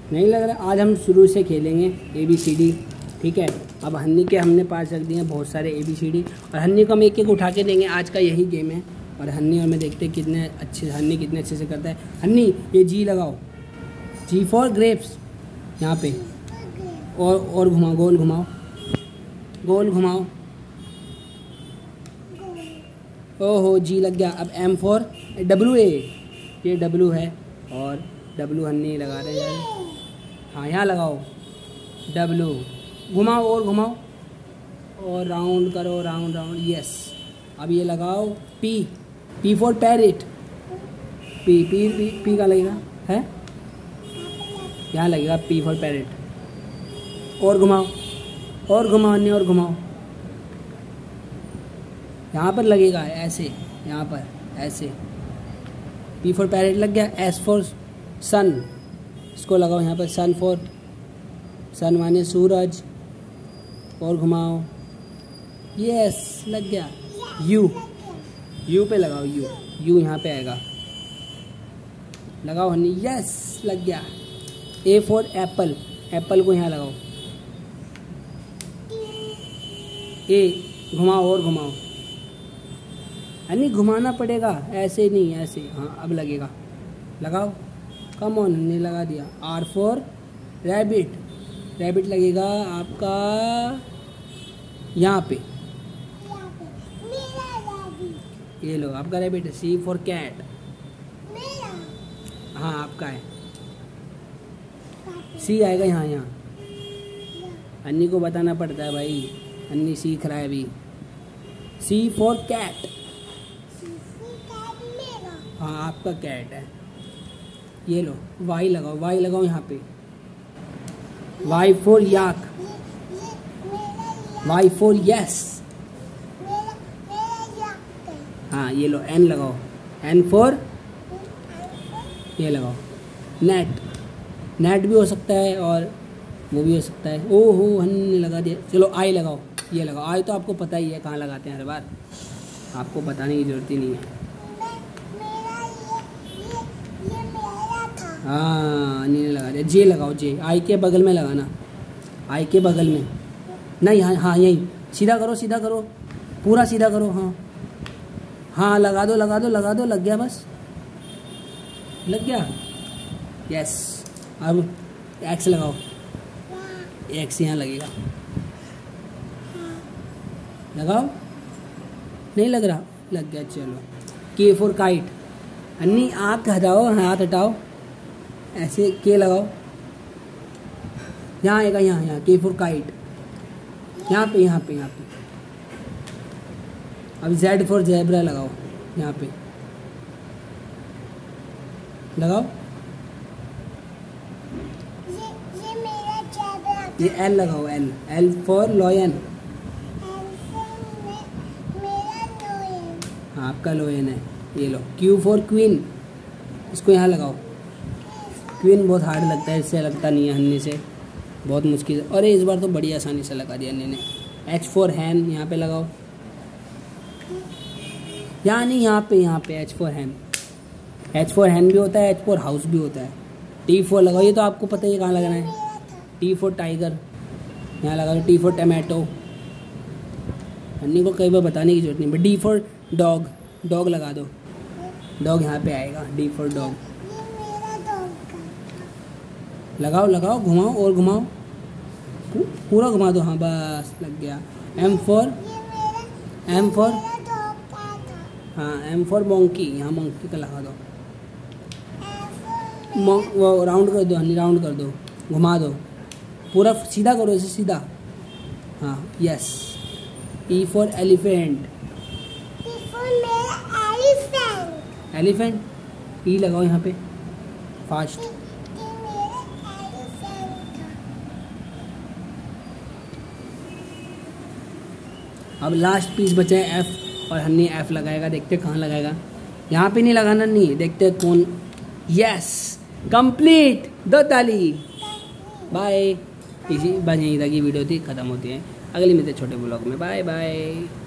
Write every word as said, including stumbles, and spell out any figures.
नहीं लग रहा। आज हम शुरू से खेलेंगे ए बी सी डी, ठीक है। अब हन्नी के हमने पास रख दिए हैं बहुत सारे ए बी सी डी, और हन्नी को हम एक एक उठा के देंगे। आज का यही गेम है, और हन्नी और मैं देखते हैं कितने अच्छे हन्नी कितने अच्छे से करता है। हन्नी ये जी लगाओ, जी फॉर ग्रेप्स यहाँ पे, और और घुमाओ, गोल घुमाओ, गोल घुमाओ। ओहो जी लग गया। अब एम फॉर डब्लू ए, ये डब्लू है, और डब्लू हन्नी लगा रहे हैं। हाँ यहाँ लगाओ डब्लू, घुमाओ और घुमाओ, और राउंड करो, राउंड राउंड, यस। अब ये लगाओ P, P for parrot, P P P P का लगेगा है, यहाँ लगेगा पी फॉर पैरेट। और घुमाओ, और घुमाओ अन्य, और घुमाओ, यहाँ पर लगेगा ऐसे, यहाँ पर ऐसे, पी फॉर पैरेट लग गया। एस फॉर सन, इसको लगाओ यहाँ पर, सन फॉर, सन माने सूरज, और घुमाओ, यस लग गया। यू, यू पे लगाओ, यू, यू यहाँ पे आएगा, लगाओ हनी, यस लग गया। ए फॉर एप्पल, एप्पल को यहाँ लगाओ, ए घुमाओ और घुमाओ, हनी घुमाना पड़ेगा, ऐसे नहीं ऐसे, हाँ अब लगेगा, लगाओ, कम ऑन, हमने लगा दिया। आर फॉर रैबिट, रैबिट लगेगा आपका यहाँ पे, ये लो आपका रैबिट है। सी फॉर कैट, हाँ आपका है, सी आएगा यहाँ, यहाँ अन्नी को बताना पड़ता है भाई, अन्नी सीख रहा है अभी। सी फॉर कैट, हाँ आपका कैट है, ये लो। वाई लगाओ, वाई लगाओ यहाँ पे, Y for yak, Y for yes, हाँ ये लो। एन लगाओ, एन फॉर, ये लगाओ नेट, नेट भी हो सकता है और वो भी हो सकता है। ओहो हमने लगा दिया। चलो आई लगाओ, ये लगाओ। आई तो आपको पता ही है कहाँ लगाते हैं हर बार, आपको बताने की ज़रूरत ही नहीं है। हाँ अन्नी ने लगा दिया। जे लगाओ, जे आई के बगल में लगाना, आई के बगल में नहीं, हाँ हाँ यही, सीधा करो, सीधा करो, पूरा सीधा करो, हाँ हाँ लगा दो, लगा दो, लगा दो, लग गया, बस लग गया, यस। अब एक्स लगाओ, एक्स यहाँ लगेगा, लगाओ, नहीं लग रहा, लग गया, चलो। के फॉर काइट, अन्नी आँख हटाओ, हाथ हटाओ, ऐसे के लगाओ, यहाँ आएगा, यहाँ यहाँ के फॉर काइट, यहाँ पे, यहाँ पे, यहाँ पे। अब जेड फॉर जेब्रा लगाओ, यहाँ पे लगाओ, ये, ये मेरा जेब्रा, ये एल लगाओ, एल, एल फॉर लॉयन, मेरा लोयन, हाँ आपका लोयन है, ये लो। क्यू फॉर क्वीन, इसको यहाँ लगाओ। क्वीन बहुत हार्ड लगता है, इससे लगता नहीं है हन्नी से, बहुत मुश्किल। अरे इस बार तो बड़ी आसानी से लगा दिया हन्नी ने। एच फॉर हैन, यहाँ पे लगाओ, यहाँ नहीं, यहाँ पे, यहाँ पे H for hen, H for hen भी होता है, एच फॉर हाउस भी होता है। टी फॉर लगाओ, ये तो आपको पता ही है कहाँ लगाना है। टी फॉर टाइगर, यहाँ लगा दो। टी फॉर टमाटो, हन्नी को कई बार बताने की जरूरत नहीं, but D for dog, dog लगा दो, डॉग यहाँ पे आएगा, डी फॉर डॉग, लगाओ, लगाओ, घुमाओ और घुमाओ, पूरा घुमा दो, हाँ बस लग गया। एम फॉर, एम फॉर, हाँ एम फॉर मोंकी, यहाँ मोंकी का लगा दो, वो राउंड कर दो हनी, राउंड कर दो, घुमा दो, पूरा सीधा करो, इसे सीधा, हाँ yes. E for elephant, elephant, E लगाओ यहाँ पे फास्ट। अब लास्ट पीस बचा है एफ, और हन्नी एफ लगाएगा, देखते कहाँ लगाएगा। यहाँ पे नहीं लगाना, नहीं, देखते कौन। यस कंप्लीट, दो ताली। बाय। इसी बस यहीं तक की वीडियो थी, खत्म होती है। अगली मिलते छोटे ब्लॉग में, बाय बाय।